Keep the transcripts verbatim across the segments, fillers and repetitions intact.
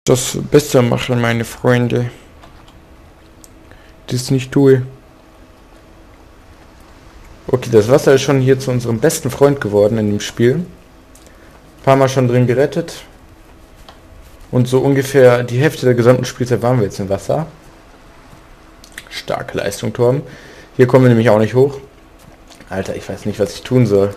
das besser machen, meine Freunde. Das ist nicht cool. Okay, das Wasser ist schon hier zu unserem besten Freund geworden in dem Spiel. Ein paar Mal schon drin gerettet. Und so ungefähr die Hälfte der gesamten Spielzeit waren wir jetzt im Wasser. Starke Leistung, Torben. Hier kommen wir nämlich auch nicht hoch. Alter, ich weiß nicht, was ich tun soll.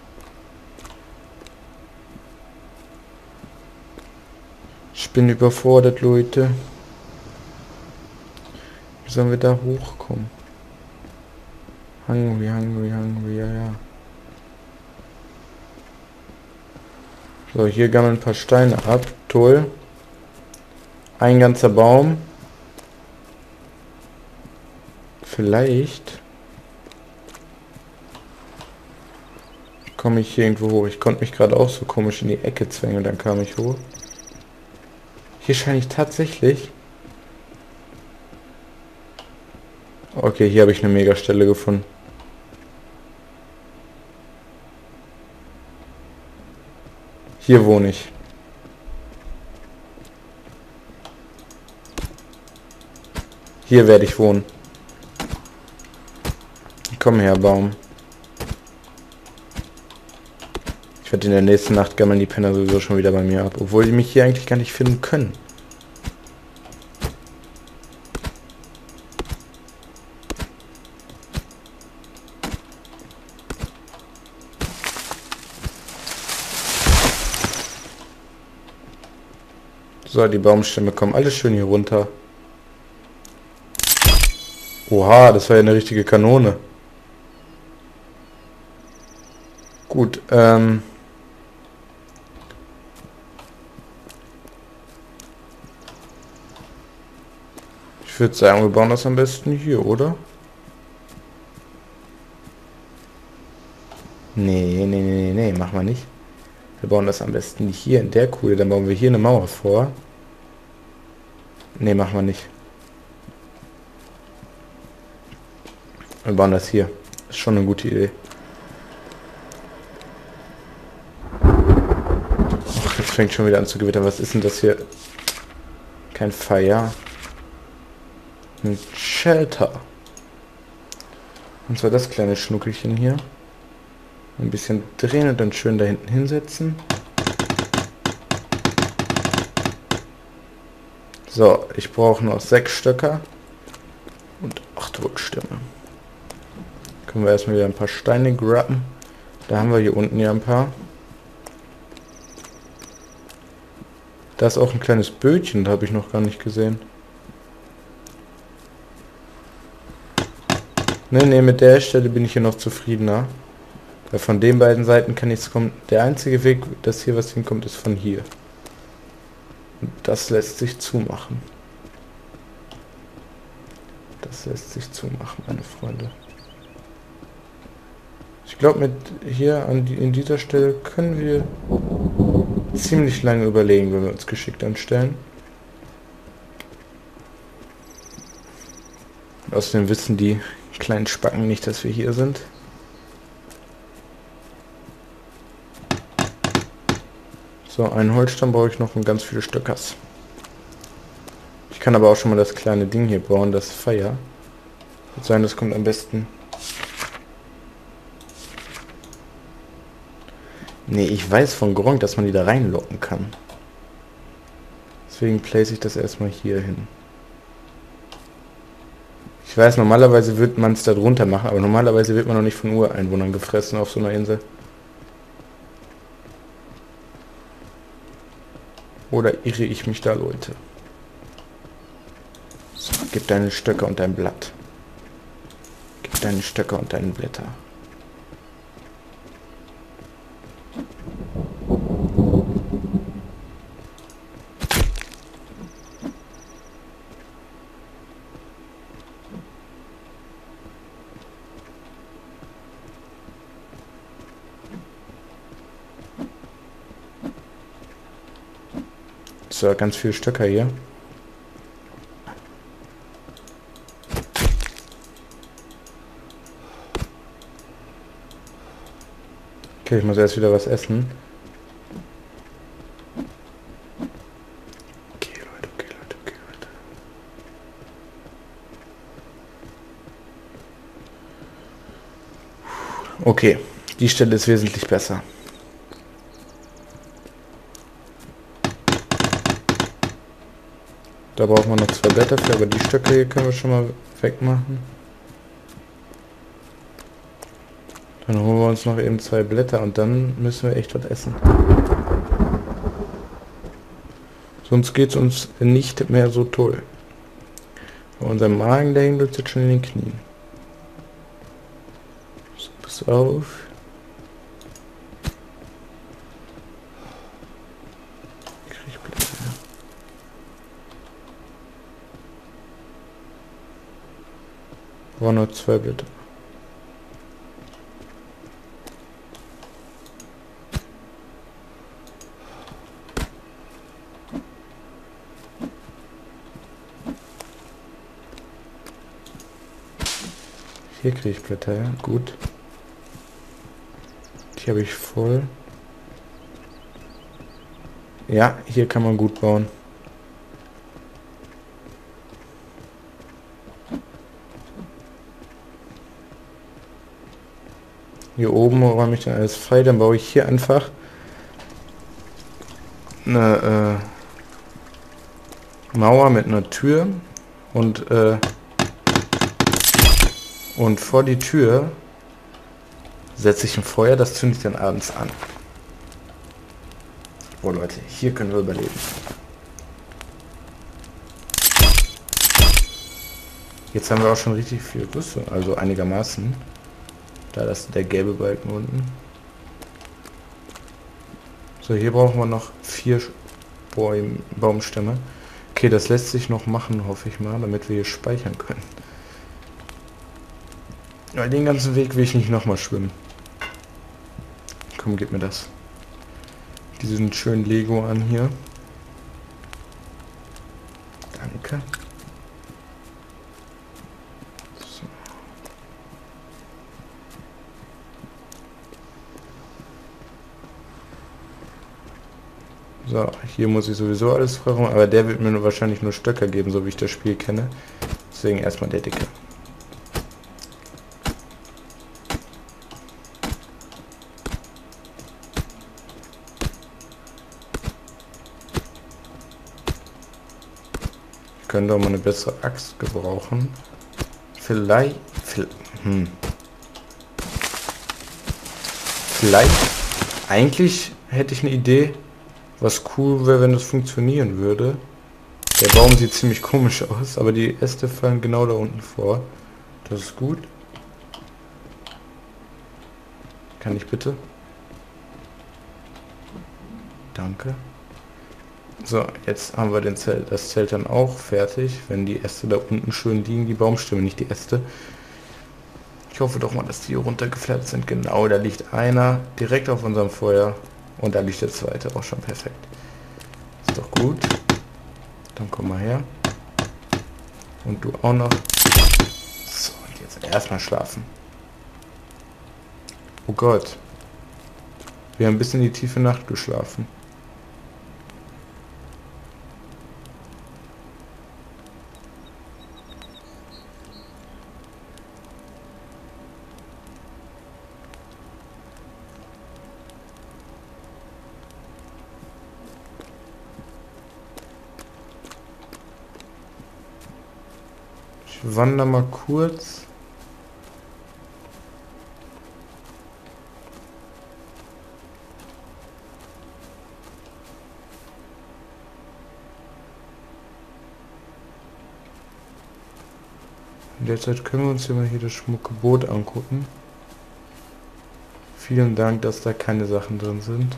Ich bin überfordert, Leute. Wie sollen wir da hochkommen? Hungry, hungry, hungry, ja, ja. So, hier gammeln ein paar Steine ab. Toll. Ein ganzer Baum. Vielleicht komme ich hier irgendwo hoch. Ich konnte mich gerade auch so komisch in die Ecke zwängen und dann kam ich hoch. Hier scheine ich tatsächlich... Okay, hier habe ich eine Mega-Stelle gefunden. Hier wohne ich. Hier werde ich wohnen. Komm her, Baum. Ich werde in der nächsten Nacht gammeln die Penner sowieso schon wieder bei mir ab. Obwohl die mich hier eigentlich gar nicht finden können. So, die Baumstämme kommen alle schön hier runter. Oha, das war ja eine richtige Kanone. Gut, ähm... ich würde sagen, wir bauen das am besten hier, oder? Nee, nee, nee, nee, nee, machen wir nicht. Wir bauen das am besten hier in der Kuhle, dann bauen wir hier eine Mauer vor. Nee, machen wir nicht. Wir bauen das hier. Ist schon eine gute Idee. Ach, jetzt fängt schon wieder an zu gewittern. Was ist denn das hier? Kein Feuer. Ein Shelter. Und zwar das kleine Schnuckelchen hier. Ein bisschen drehen und dann schön da hinten hinsetzen. So, ich brauche noch sechs Stöcker und acht Rückstämme. Können wir erstmal wieder ein paar Steine grabben. Da haben wir hier unten ja ein paar. Da ist auch ein kleines Bötchen, da habe ich noch gar nicht gesehen. Ne, ne, mit der Stelle bin ich hier noch zufriedener. Weil von den beiden Seiten kann nichts kommen. Der einzige Weg, dass hier was hinkommt, ist von hier. Und das lässt sich zumachen. Das lässt sich zumachen, meine Freunde. Ich glaube, mit hier an die, in dieser Stelle können wir ziemlich lange überlegen, wenn wir uns geschickt anstellen. Außerdem wissen die kleinen Spacken nicht, dass wir hier sind. So, einen Holzstamm brauche ich noch und ganz viele Stöckers. Ich kann aber auch schon mal das kleine Ding hier bauen, das Feuer. Ich würde sagen, das kommt am besten. Nee, ich weiß von Gronk, dass man die da reinlocken kann. Deswegen place ich das erstmal hier hin. Ich weiß, normalerweise wird man es da drunter machen, aber normalerweise wird man noch nicht von Ureinwohnern gefressen auf so einer Insel. Oder irre ich mich da, Leute? So, gib deine Stöcke und dein Blatt. Gib deine Stöcke und deine Blätter. So, ganz viele Stöcker hier. Okay, ich muss erst wieder was essen. Okay, Okay, die Stelle ist wesentlich besser. Da brauchen wir noch zwei Blätter für, aber die Stöcke hier können wir schon mal wegmachen. Dann holen wir uns noch eben zwei Blätter und dann müssen wir echt was essen. Sonst geht es uns nicht mehr so toll. Unser Magen, der hängt uns jetzt schon in den Knien. So, pass auf. Wir brauchen noch zwei Blätter. Hier kriege ich Blätter, ja, gut. Die habe ich voll. Ja, hier kann man gut bauen. Hier oben räume ich dann alles frei, dann baue ich hier einfach eine äh, Mauer mit einer Tür und äh, und vor die Tür setze ich ein Feuer, das zünde ich dann abends an. Oh Leute, hier können wir überleben. Jetzt haben wir auch schon richtig viel Rüstung, also einigermaßen. Da ist der gelbe Balken unten. So, hier brauchen wir noch vier Bäum Baumstämme. Okay, das lässt sich noch machen, hoffe ich mal, damit wir hier speichern können. Weil den ganzen Weg will ich nicht nochmal schwimmen. Komm, gib mir das. Diesen schönen Lego an hier. Danke. So. So, hier muss ich sowieso alles freiräumen, aber der wird mir nur wahrscheinlich nur Stöcker geben, so wie ich das Spiel kenne. Deswegen erstmal der dicke. Ich könnte auch mal eine bessere Axt gebrauchen. Vielleicht... Hm. Vielleicht... Eigentlich hätte ich eine Idee, was cool wäre, wenn das funktionieren würde. Der Baum sieht ziemlich komisch aus, aber die Äste fallen genau da unten vor. Das ist gut. Kann ich bitte? Danke. So, jetzt haben wir den Zelt, das Zelt dann auch fertig, wenn die Äste da unten schön liegen, die Baumstämme, nicht die Äste. Ich hoffe doch mal, dass die hier runtergeflattert sind. Genau, da liegt einer direkt auf unserem Feuer und da liegt der zweite auch schon perfekt. Ist doch gut. Dann komm mal her. Und du auch noch. So, und jetzt erstmal schlafen. Oh Gott. Wir haben bis in die tiefe Nacht geschlafen. Ich wandere mal kurz. In der Zeit können wir uns hier mal hier das schmucke Boot angucken. Vielen Dank, dass da keine Sachen drin sind.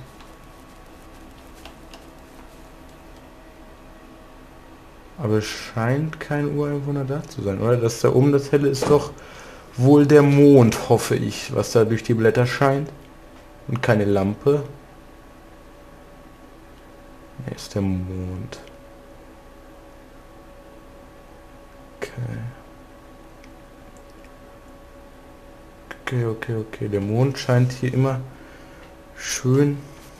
Aber es scheint kein Ureinwohner da zu sein, oder? Das da oben, das helle, ist doch wohl der Mond, hoffe ich, was da durch die Blätter scheint. Und keine Lampe. Ne, ist der Mond. Okay. Okay, okay, okay. Der Mond scheint hier immer schön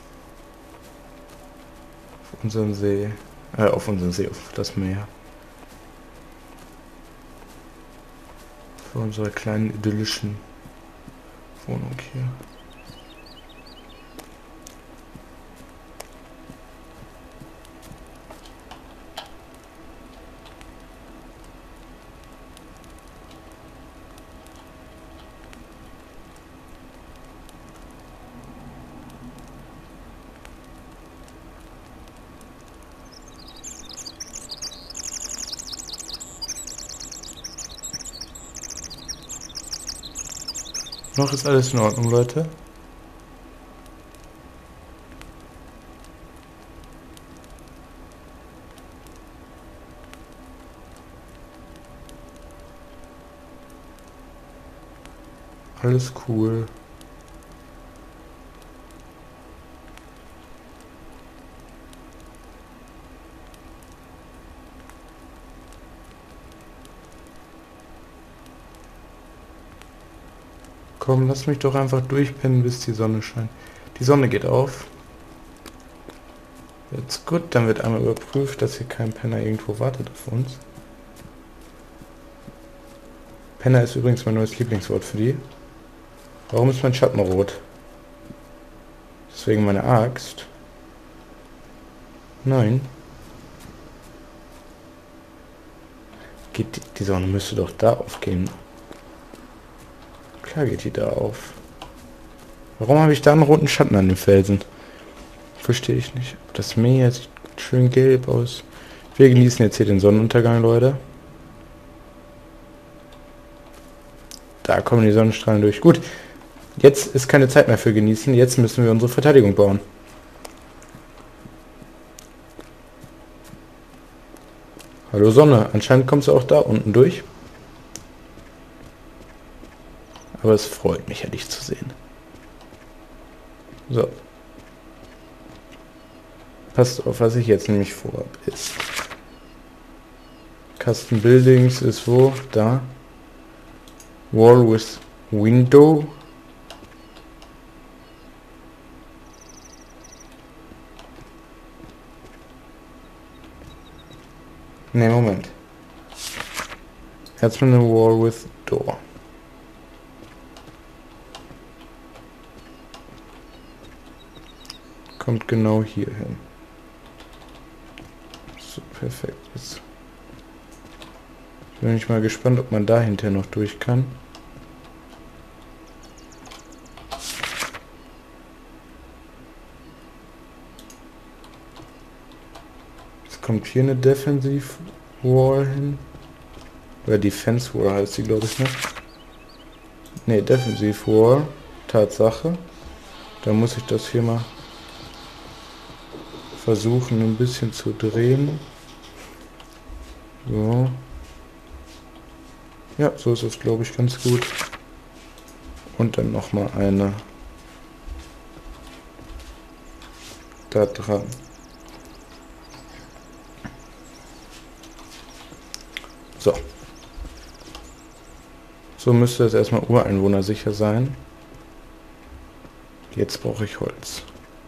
auf unseren See. Äh, auf unseren See, auf das Meer. Für unsere kleinen idyllischen Wohnung hier. Noch ist alles in Ordnung, Leute. Alles cool. Komm, lass mich doch einfach durchpennen, bis die Sonne scheint. Die Sonne geht auf. Jetzt gut, dann wird einmal überprüft, dass hier kein Penner irgendwo wartet auf uns. Penner ist übrigens mein neues Lieblingswort für die. Warum ist mein Schatten rot? Deswegen meine Axt? Nein. Geht die, die Sonne müsste doch da aufgehen. Klar geht die da auf. Warum habe ich da einen roten Schatten an dem Felsen? Verstehe ich nicht. Das Meer sieht schön gelb aus. Wir genießen jetzt hier den Sonnenuntergang, Leute. Da kommen die Sonnenstrahlen durch. Gut, jetzt ist keine Zeit mehr für genießen. Jetzt müssen wir unsere Verteidigung bauen. Hallo Sonne. Anscheinend kommst du auch da unten durch. Aber es freut mich ja, dich zu sehen. So. Passt auf, was ich jetzt nämlich vorhabe, ist. Custom Buildings ist wo? Da. Wall with Window. Ne, Moment. Jetzt mal eine Wall with Door. Kommt genau hier hin. So, perfekt. Jetzt bin ich mal gespannt, ob man dahinter noch durch kann. Jetzt kommt hier eine Defensive Wall hin. Oder Defense Wall heißt sie, glaube ich, ne? Ne, Defensive Wall. Tatsache. Da muss ich das hier mal versuchen, ein bisschen zu drehen. So. Ja, so ist es, glaube ich, ganz gut. Und dann nochmal eine da dran. So. So müsste es erstmal ureinwohnersicher sein. Jetzt brauche ich Holz.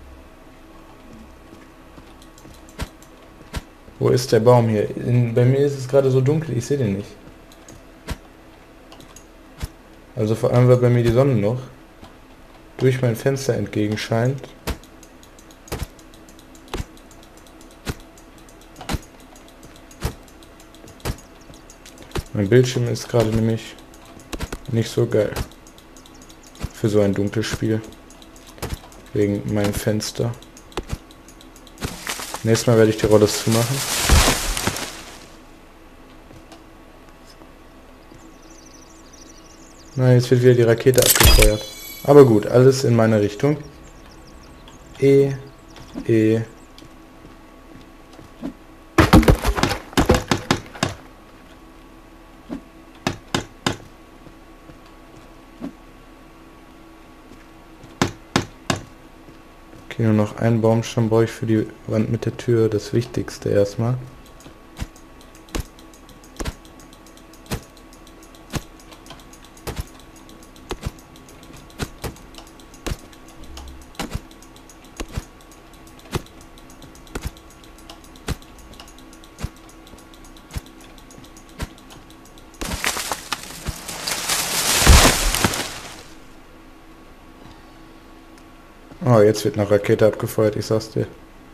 Wo ist der Baum hier? In, bei mir ist es gerade so dunkel, ich sehe den nicht. Also vor allem, weil bei mir die Sonne noch durch mein Fenster entgegen scheint. Mein Bildschirm ist gerade nämlich nicht so geil für so ein dunkles Spiel. Wegen meinem Fenster. Nächstes Mal werde ich die Rollos zumachen. Na, jetzt wird wieder die Rakete abgefeuert. Aber gut, alles in meine Richtung. E, E. Okay, nur noch einen Baumstamm brauche ich für die Wand mit der Tür. Das Wichtigste erstmal. Oh, jetzt wird eine Rakete abgefeuert, ich sag's dir.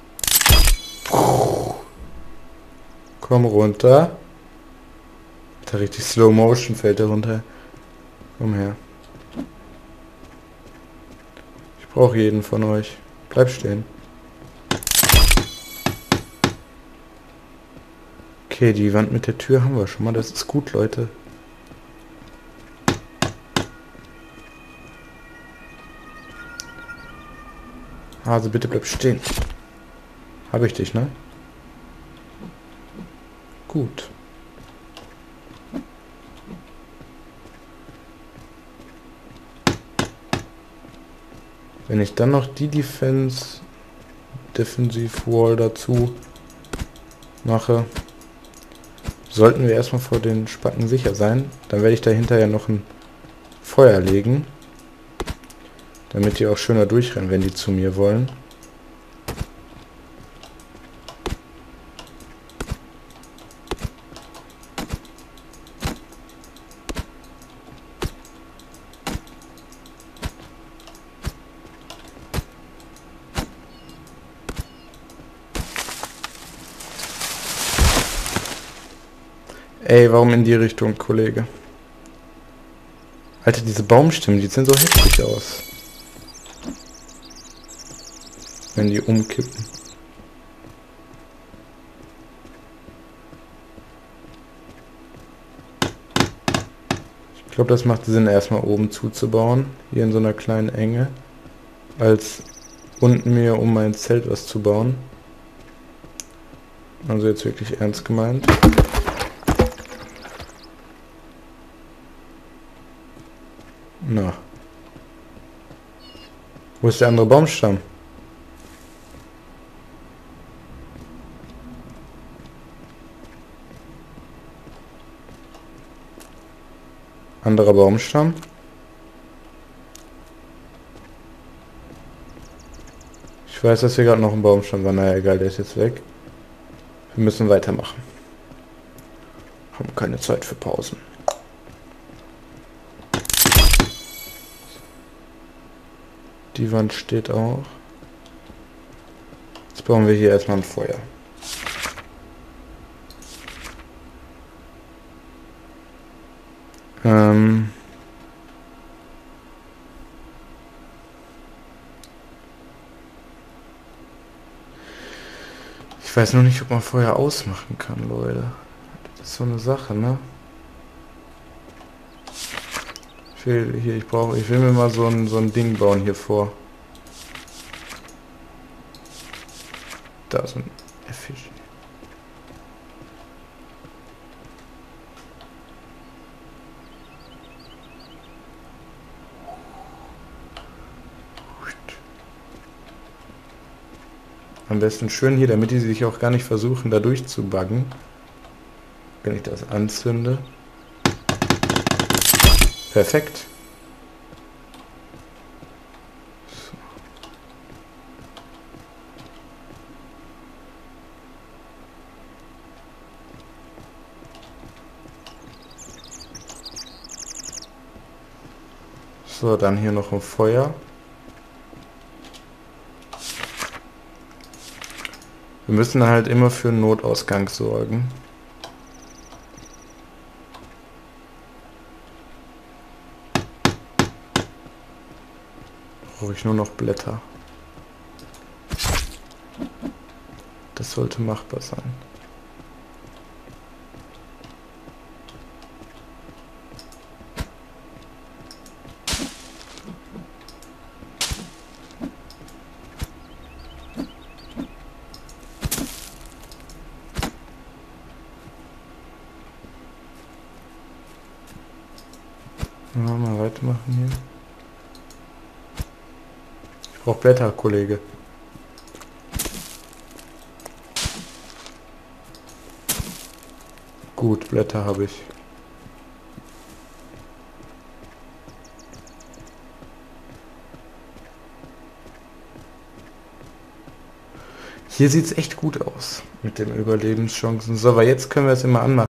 Komm runter. Da richtig Slow Motion fällt er runter. Komm her. Ich brauche jeden von euch. Bleib stehen. Okay, die Wand mit der Tür haben wir schon mal. Das ist gut, Leute. Hase, bitte bleib stehen. Habe ich dich, ne? Gut. Wenn ich dann noch die Defense Defensive Wall dazu mache, sollten wir erstmal vor den Spacken sicher sein. Dann werde ich dahinter ja noch ein Feuer legen, damit die auch schöner durchrennen, wenn die zu mir wollen. Ey, warum in die Richtung, Kollege? Alter, diese Baumstämme, die sehen so hässlich aus. Wenn die umkippen. Ich glaube, das macht Sinn, erstmal oben zuzubauen. Hier in so einer kleinen Enge. Als unten mir um mein Zelt was zu bauen. Also jetzt wirklich ernst gemeint. Na. Wo ist der andere Baumstamm? Anderer Baumstamm. Ich weiß, dass hier gerade noch ein Baumstamm war. Naja, egal, der ist jetzt weg. Wir müssen weitermachen. Haben keine Zeit für Pausen. Die Wand steht auch. Jetzt bauen wir hier erstmal ein Feuer. Ähm ich weiß noch nicht, ob man Feuer ausmachen kann, Leute. Das ist so eine Sache, ne? Ich will hier, ich brauche, ich will mir mal so ein so ein Ding bauen hier vor. Da ist ein Fisch. Am besten schön hier, damit die sich auch gar nicht versuchen, da durchzubuggen. Wenn ich das anzünde. Perfekt. So. So, dann hier noch ein Feuer. Wir müssen halt immer für einen Notausgang sorgen. Brauche ich nur noch Blätter. Das sollte machbar sein. Ja, mal weitermachen hier. Ich brauche Blätter, Kollege. Gut, Blätter habe ich. Hier sieht es echt gut aus mit den Überlebenschancen. So, aber jetzt können wir es immer anmachen.